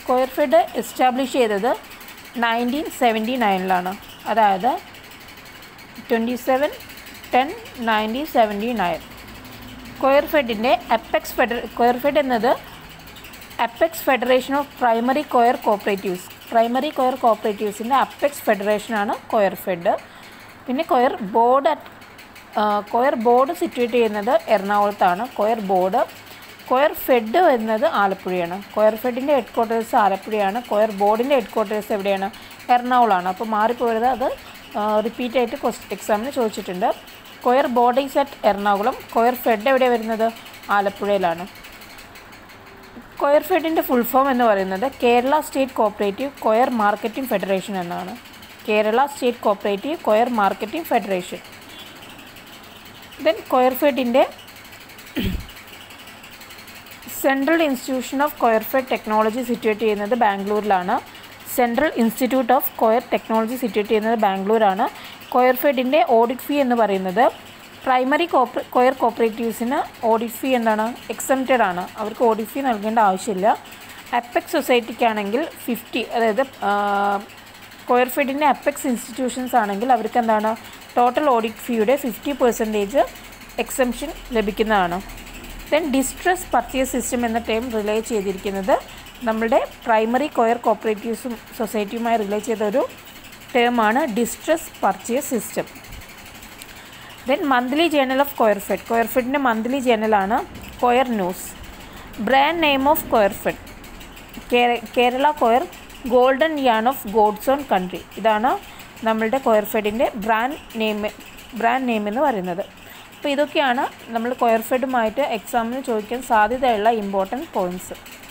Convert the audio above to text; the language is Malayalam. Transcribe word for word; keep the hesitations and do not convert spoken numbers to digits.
കൊയർ ഫെഡ് എസ്റ്റാബ്ലിഷ് ചെയ്തത് നയൻറ്റീൻ സെവൻറ്റി നയനിലാണ്, അതായത് twenty seven ten nineteen seventy nine. Coir ഫെഡിൻ്റെ അപ്പെക്സ് ഫെഡർ കൊയർ ഫെഡ് എന്നത് apex federation of primary coir cooperatives primary coir കോപ്പറേറ്റീവ്സിൻ്റെ അപ്പെക്സ് ഫെഡറേഷനാണ് കൊയർ ഫെഡ്. പിന്നെ coir board at coir board situate ചെയ്യുന്നത് എറണാകുളത്താണ്. കൊയർ ബോർഡ് കൊയർ ഫെഡ് എന്നത് ആലപ്പുഴയാണ്. കൊയർ ഫെഡിൻ്റെ ഹെഡ് ക്വാർട്ടേഴ്സ് ആലപ്പുഴയാണ്. കൊയർ ബോർഡിൻ്റെ ഹെഡ് ക്വാർട്ടേഴ്സ് എവിടെയാണ്? എറണാകുളമാണ്. അപ്പോൾ മാറിപ്പോയത് അത് റിപ്പീറ്റ് ആയിട്ട് ക്വസ്റ്റ് എക്സാമിന് ചോദിച്ചിട്ടുണ്ട്. Coir board is at Ernakulam. Coir fed എവിടെ വരുന്നത്? ആലപ്പുഴയിലാണ്. കൊയർ ഫെഡിൻ്റെ ഫുൾ ഫോം എന്ന് പറയുന്നത് Kerala state cooperative coir marketing federation എന്നാണ്. Kerala state cooperative coir marketing federation. Then coir ഫെഡിൻ്റെ central institution of coir fed technology situate ചെയ്യുന്നത് ബാംഗ്ലൂരിലാണ്. Central institute of coir technology situate ചെയ്യുന്നത് ബാംഗ്ലൂരാണ്. കൊയർ ഫെഡിൻ്റെ ഓഡിറ്റ് ഫീ എന്ന് പറയുന്നത് പ്രൈമറി കോപ്പ കൊയർ കോപ്പറേറ്റീവ്സിന് ഓഡിറ്റ് ഫീ എന്താണ്? എക്സംപ്റ്റഡ് ആണ്. അവർക്ക് ഓഡിറ്റ് ഫീ നൽകേണ്ട ആവശ്യമില്ല. അപ്പെക്സ് സൊസൈറ്റിക്കാണെങ്കിൽ ഫിഫ്റ്റി, അതായത് കൊയർ ഫെഡിൻ്റെ അപ്പെക്സ് ഇൻസ്റ്റിറ്റ്യൂഷൻസ് ആണെങ്കിൽ അവർക്ക് എന്താണ്? ടോട്ടൽ ഓഡിറ്റ് ഫീയുടെ ഫിഫ്റ്റി പെർസെൻറ്റേജ് എക്സംഷൻ ലഭിക്കുന്നതാണ്. ദെൻ ഡിസ്ട്രസ് പർച്ചേസ് സിസ്റ്റം എന്ന ടേം റിലേ ചെയ്തിരിക്കുന്നത് നമ്മുടെ പ്രൈമറി കൊയർ കോപ്പറേറ്റീവ്സും സൊസൈറ്റിയുമായി റിലേ ചെയ്ത ഒരു ടേമാണ് distress purchase system. Then monthly journal of coir fed coir ഫെഡിൻ്റെ മന്ത്ലി ജേണലാണ് coir news. Brand name of coir fed Kerala coir golden yarn of God's own country. ഇതാണ് നമ്മളുടെ coir ഫെഡിൻ്റെ brand name brand name എന്ന് പറയുന്നത്. അപ്പോൾ ഇതൊക്കെയാണ് നമ്മൾ കൊയർ ഫെഡുമായിട്ട് എക്സാമിന് ചോദിക്കാൻ സാധ്യതയുള്ള ഇമ്പോർട്ടൻറ്റ് പോയിൻറ്റ്സ്.